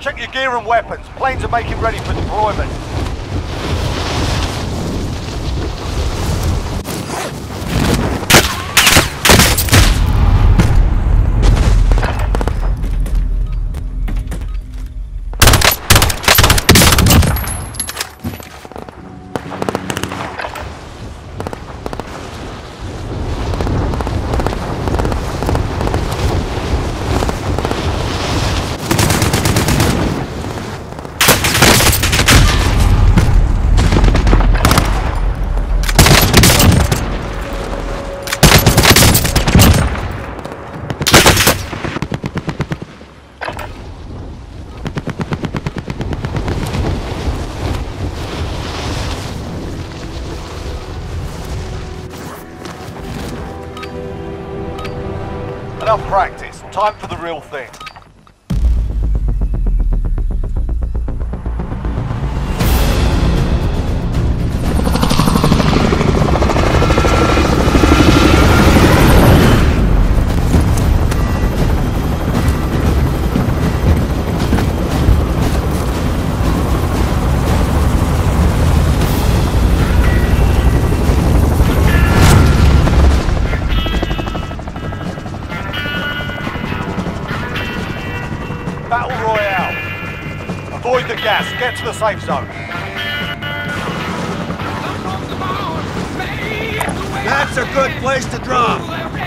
Check your gear and weapons. Planes are making ready for deployment. Enough practice. Time for the real thing. Battle Royale. Avoid the gas. Get to the safe zone. That's a good place to drop.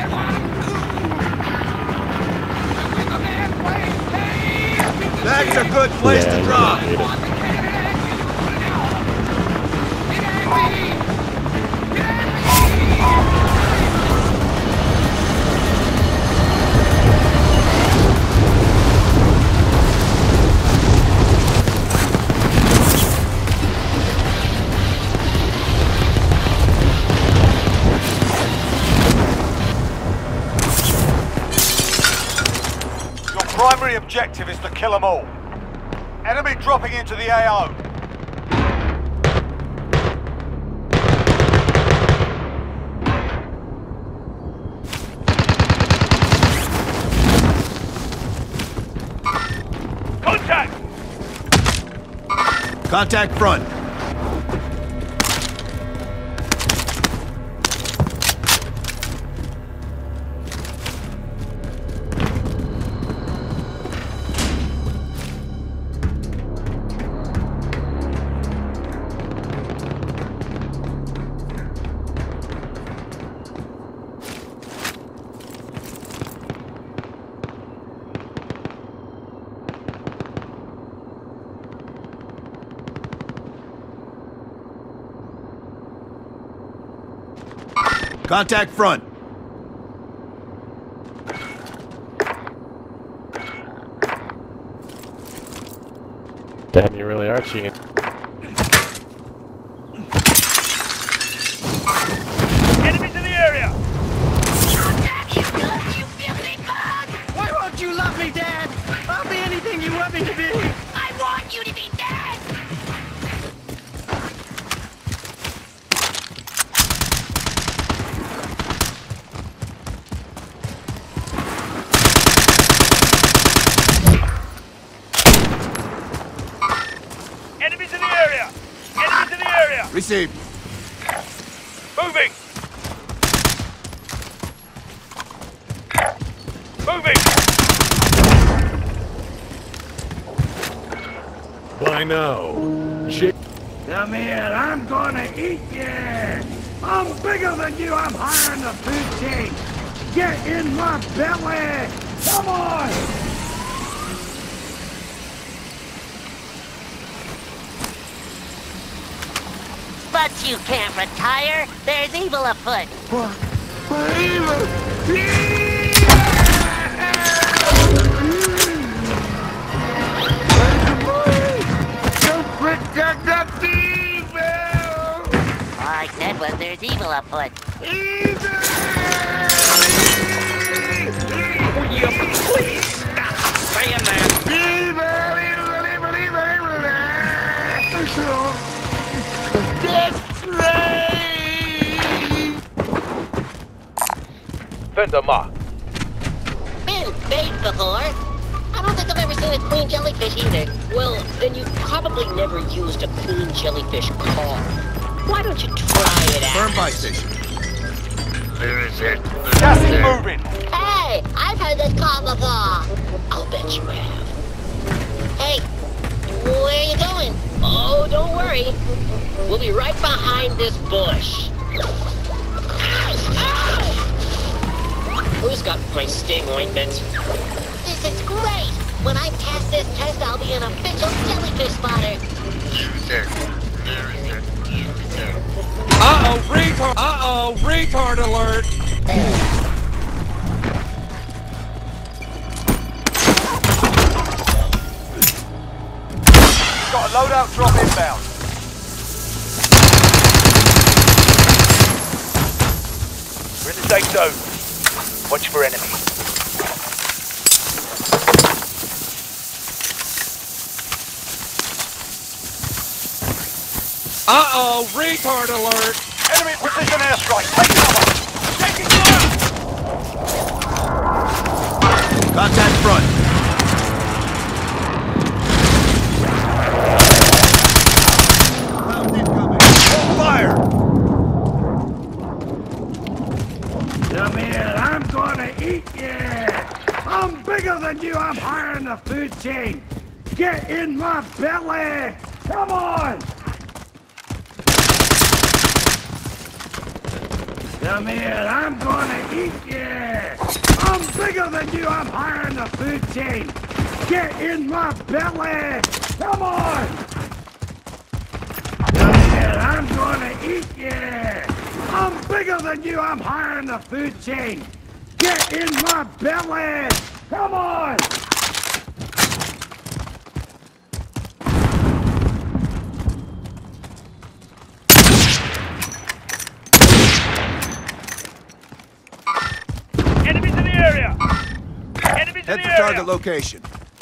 That's a good place to drop. Primary objective is to kill them all. Enemy dropping into the AO. Contact! Contact front. Contact front. Damn, you really are cheating. Enemies in the area! Why won't you love me, Dad? I'll be anything you want me to be. I want you to be dead! Enemies in the area! Enemies in the area! Received. Moving! Moving! Why no? Come here, I'm gonna eat you! I'm bigger than you, I'm higher in the food chain! Get in my belly! Come on! But you can't retire. There's evil afoot. What evil? Don't protect the evil! All I said was there's evil afoot. Evil! Will you please stop saying that? Evil, evil, evil, evil, evil! Vendor mark. Been bait before. I'm don't think I've ever seen a clean jellyfish either. Well, then you probably never used a clean jellyfish car. Why don't you try it out? Firm by station. Gas is moving. Hey, I've heard this call before. I'll bet you have. Hey, where are you going? Oh, don't worry. We'll be right behind this bush. Who's got my sting ointment? This is great. When I pass this test, I'll be an official jellyfish spotter. Uh-oh, retard! Uh-oh, retard alert! Got a loadout drop inbound. We're in the safe zone. Watch for enemies. Uh-oh, retard alert! Enemy precision airstrike. Take cover. Taking fire. Contact front. Round incoming. Fire! Come here, I'm gonna eat you! I'm bigger than you, I'm higher in the food chain! Get in my belly! Come on! Come here, I'm gonna eat you! I'm bigger than you, I'm higher in the food chain! Get in my belly! Come on! Come here, I'm gonna eat you! I'm bigger than you, I'm higher in the food chain! Get in my belly! Come on! Enemies in the area. Enemies Head in to the area. target location.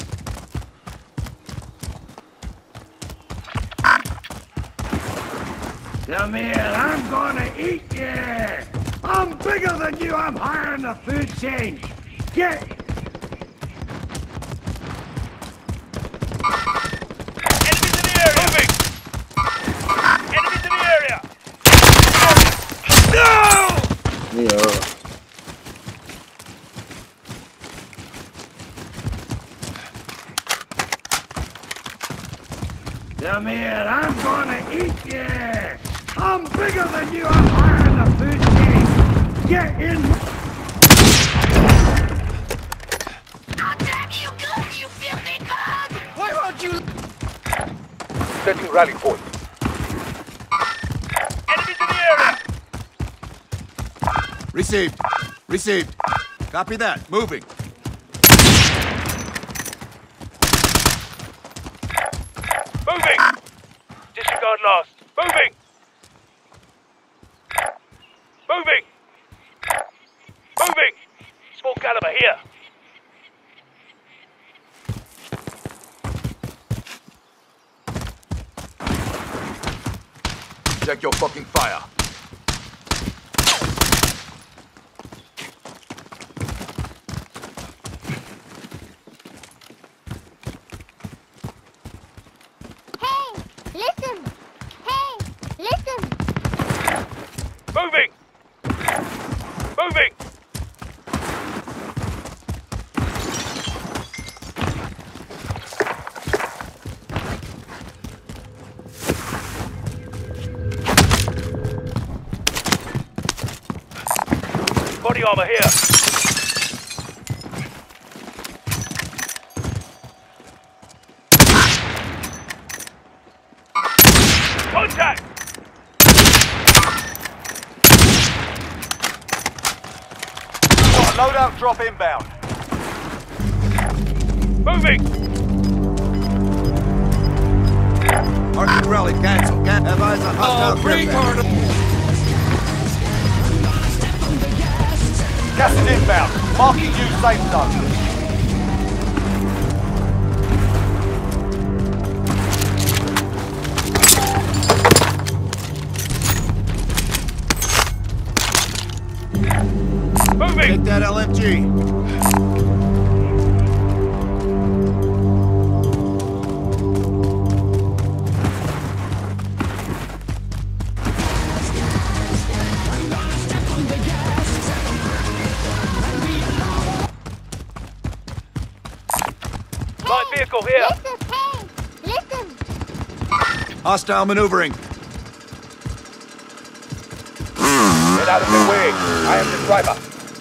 Come here, I'm gonna eat you! I'm bigger than you, I'm higher in the food chain! Get... Enemies in the area. Moving. Enemies in the area. No! Come here, I'm gonna eat you! I'm bigger than you, I'm higher in the food chain! Get in... God damn you, good, you filthy bug! Why won't you... Setting rally point. Enemies in the area. Received. Received. Copy that. Moving. Moving. Disregard last. Moving. Moving. Moving. Small caliber here. Check your fucking fire. Hey, listen! Hey, listen! Moving. Moving. Body armor here. Contact! Got a loadout drop inbound. Moving! Arctic rally cancelled. Can't have eyes on hostile retard. Gas is inbound. Marking you safe zone. Moving! Take that LMG. vehicle here. Listen, hey, listen. Hostile maneuvering. Get out of the way. I am the driver.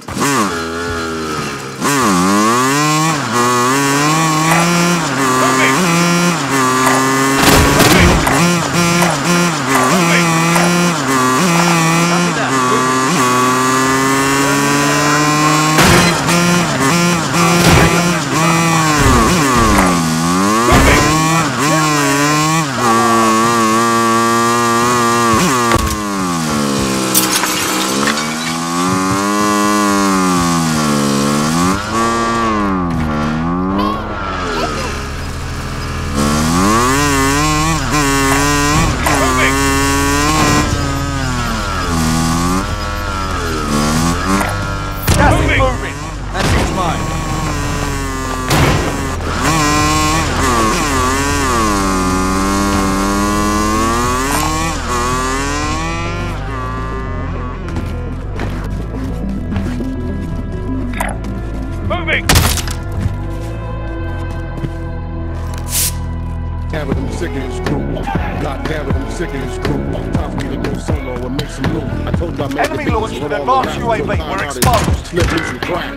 Damn it, I'm sick of this crew. God damn it, I'm sick of this crew. Time for me to go solo and make some loot. I told you I made Enemy launched an advanced UAV. We're exposed. Slip loose and crack.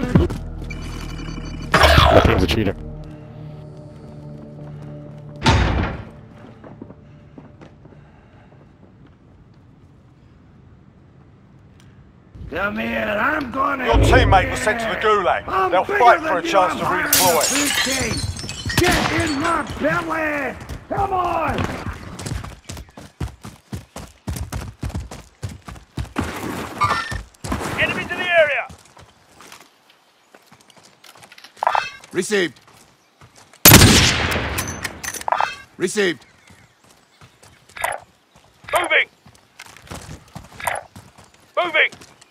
That thing's a cheater. Come here, I'm gonna Your eat teammate was you. sent to the gulag. I'm They'll bigger fight for than a you, chance I'm to higher redeploy. than the food chain. Get in my belly! Come on! Enemies in the area. Received. Received. Moving. Moving.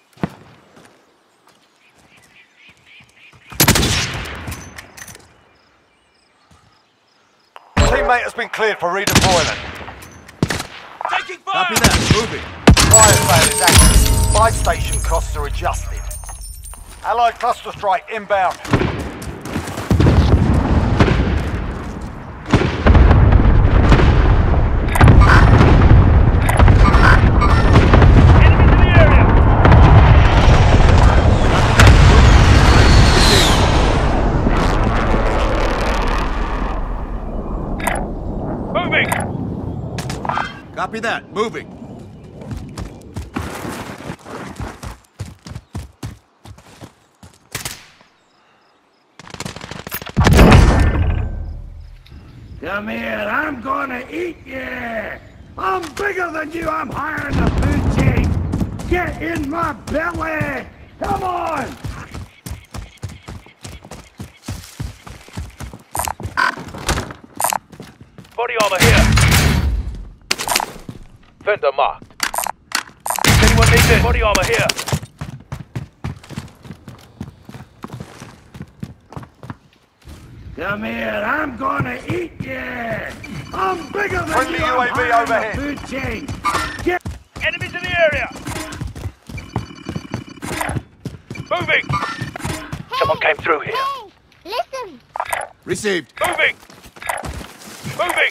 Teammate has been cleared for redeployment. Taking fire! Copy that. Moving. Fire sale is active. Buy station costs are adjusted. Allied cluster strike inbound. Enemies in the area. Moving. Copy that. Moving. Come here, I'm gonna eat you! I'm bigger than you, I'm higher in the food chain! Get in my belly! Come on! Body armor here. Vendor marked. Anyone needs it? Body armor here. Come here, I'm gonna eat you! I'm bigger than Friendly you, I'm UAV higher overhead. in the food chain! Get Enemies in the area. Moving. Someone came through here. Hey, listen. Received. Moving. Moving.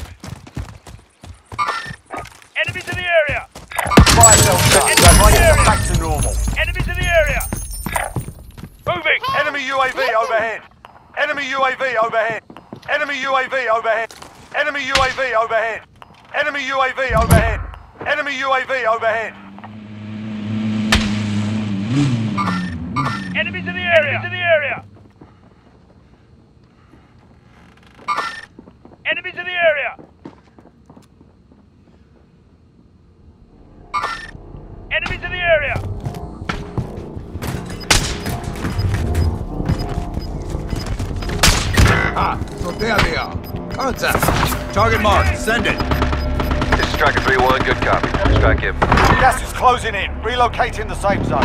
Enemies in the area. Fire cell shut. Back to normal. Enemies in the area. Moving. Enemy UAV overhead. Enemy UAV overhead. Enemy UAV overhead. Enemy UAV overhead. Enemy UAV overhead. Enemy UAV overhead. Enemies in the area. Enemies in the area. Enemies in the area. Enemies in the area. Ah, so there they are. Contact. Target marked. Send it. This is Striker 3-1, good copy. Strike him. Gas is closing in. Relocating the safe zone.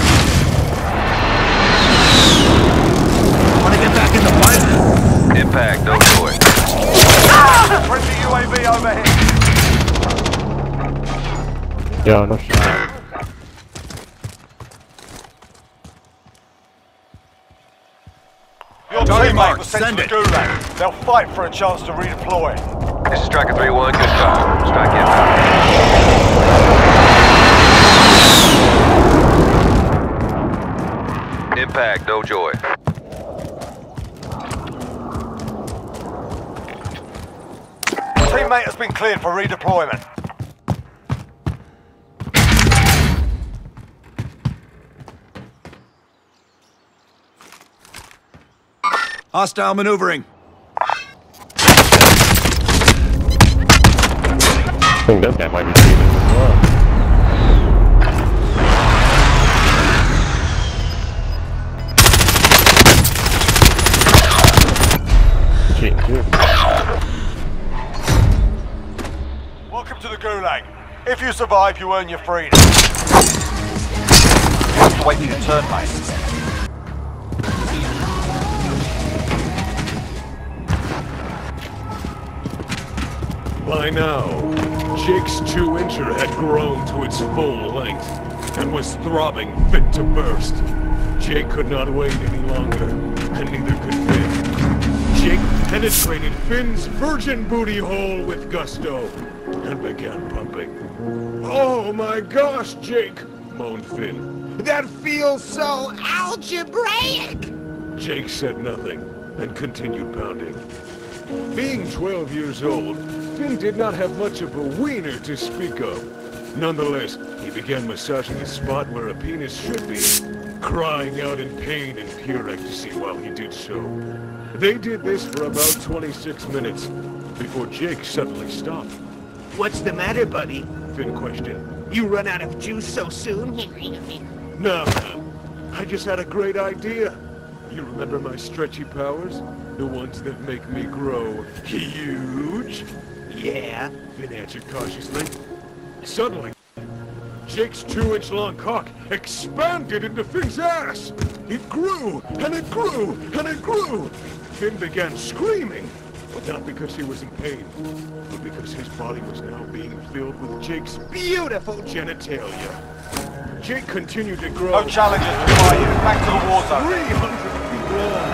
Want to get back in the fight? Impact, go for it. Friendly UAV overhead. Yo, no shot. Your Your Target teammate marked. was sent Send to it. the Gulag. They'll fight for a chance to redeploy. This is Striker 3-1, good copy. Strike inbound. Impact, no joy. Teammate has been cleared for redeployment. Hostile maneuvering. I think this guy might be cheating as well. Cheating too. Welcome to the Gulag. If you survive, you earn your freedom. You have to wait for your turn, mate. By now, Jake's 2-incher had grown to its full length and was throbbing fit to burst. Jake could not wait any longer, and neither could Finn. Jake penetrated Finn's virgin booty hole with gusto and began pumping. "Oh my gosh, Jake!" moaned Finn. "That feels so algebraic!" Jake said nothing and continued pounding. Being 12 years old, Finn did not have much of a wiener to speak of. Nonetheless, he began massaging a spot where a penis should be, crying out in pain and pure ecstasy while he did so. They did this for about 26 minutes, before Jake suddenly stopped. What's the matter, buddy? Finn questioned. You run out of juice so soon? No, I just had a great idea. You remember my stretchy powers? The ones that make me grow huge? Yeah, Finn answered cautiously. Suddenly, Jake's 2-inch long cock expanded into Finn's ass. It grew, and it grew, and it grew. Finn began screaming, but not because he was in pain, but because his body was now being filled with Jake's beautiful genitalia. Jake continued to grow. No challenges require you. Back to the war zone. 300 feet long.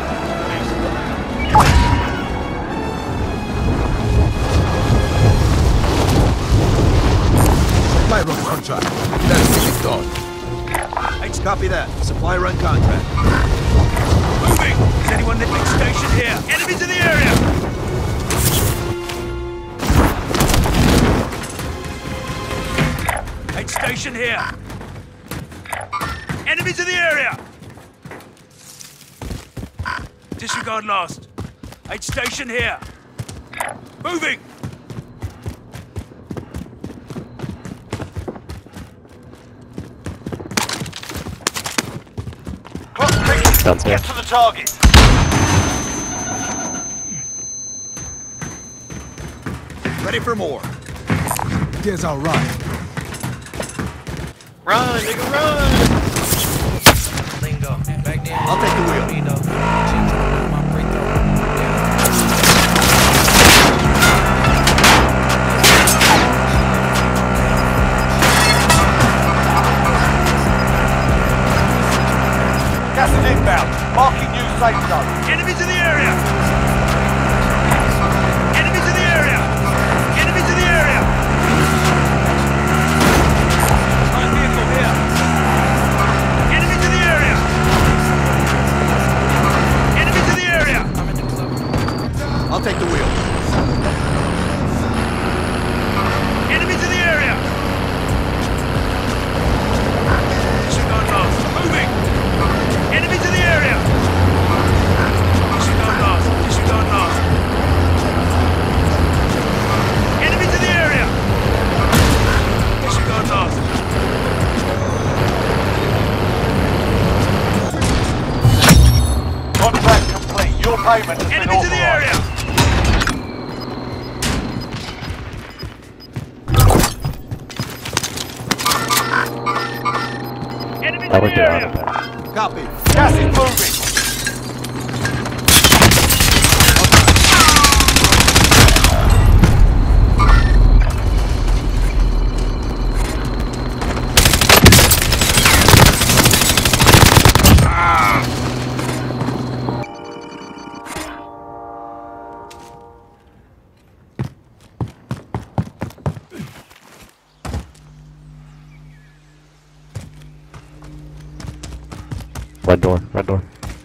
Supply run contract. That's it, gone. H, copy that. Supply run contract. Moving! Is anyone at next station here? Enemies in the area! Aid station here! Enemies in the area! Disregard last. Aid station here! Moving! Clock ticking. Sounds Get good. to the target. Ready for more. Guess I'll run. Run, nigga, run! Lingo. Back then, I'll take the wheel. Gas is inbound. Marking new safe zone. Enemies in the area! Enemies in the area! Enemies in the area! Light vehicle here! Enemies in the area! Enemies in the area! I'll take the wheel. Enemies in the area! Disregard last. Moving! Enemies in the area! Disregard last. Disregard last. Enemies in the area! Disregard last. Contract complete. Your payment has been Enemies in the authorized. area! Enemies I in would the get out area! of that. Copy. Gas is moving. Red door, red door.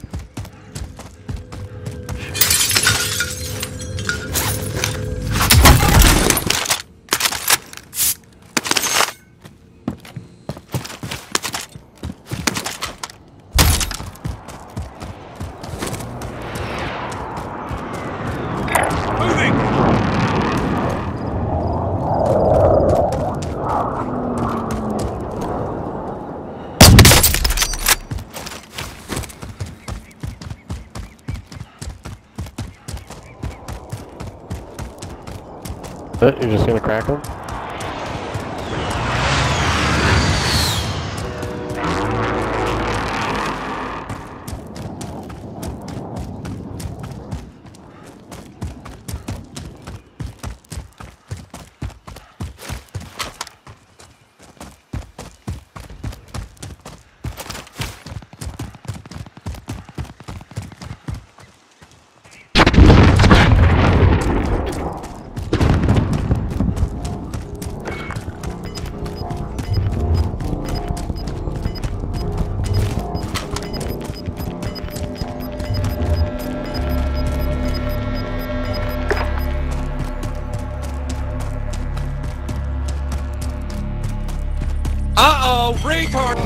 You're just gonna crack him? Uh-oh, retard!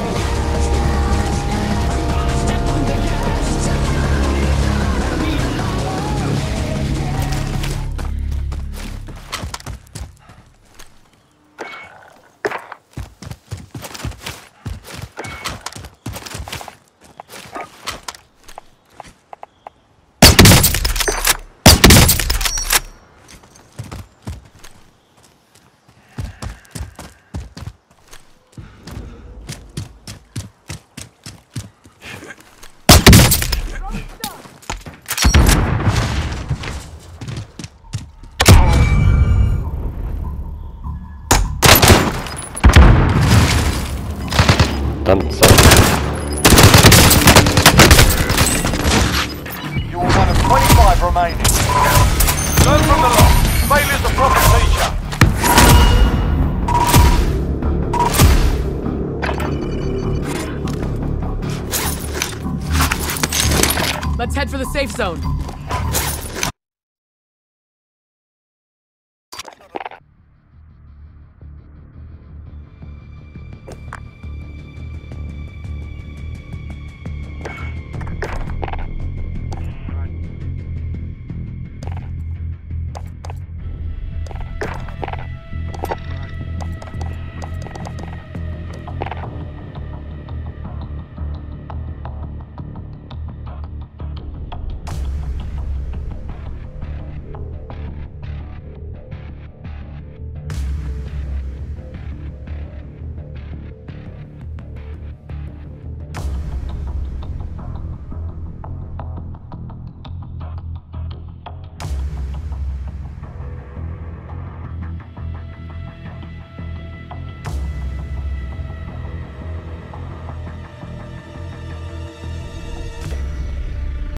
Done, so. You are one of 25 remaining. Learn from the lot. Failure's a proper teacher. Let's head for the safe zone.